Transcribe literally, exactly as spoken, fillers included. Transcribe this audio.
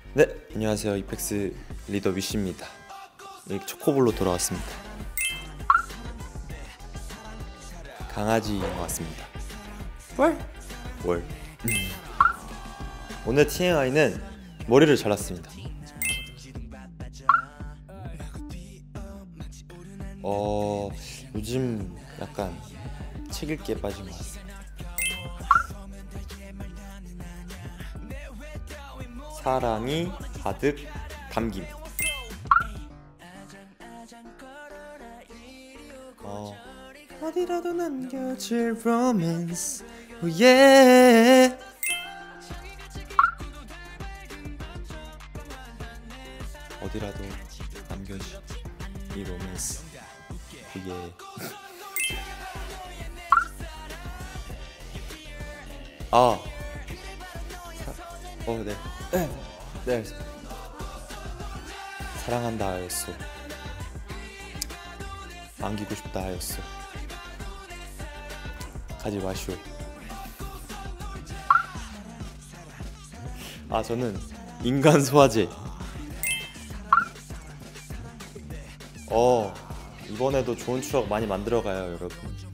네, 안녕하세요. 이펙스 리더 위시입니다. 여기 초코볼로 돌아왔습니다. 강아지인 것 같습니다. 월? 월. 오늘 티엠아이는 머리를 잘랐습니다. 어... 요즘 약간 책 읽기에 빠진 것 같습니다. 사랑이 가득 담김. 어... 어디라도 남겨질 로맨스. oh yeah. 어디라도 남겨질 이 로맨스. 그게 아, 사... 어, 네, 네, 네. 사랑한다 하였소. 안기고 싶다 하였소. 가지 마시오. 아, 저는 인간 소화제. 어, 이번에도 좋은 추억 많이 만들어가요, 여러분.